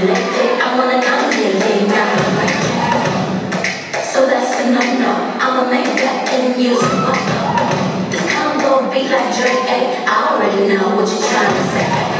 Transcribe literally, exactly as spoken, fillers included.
epileptic. I wanna come here late night. So that's a no-no. I'ma make that in music. This combo beat like Drake. I already know what you're trying to say.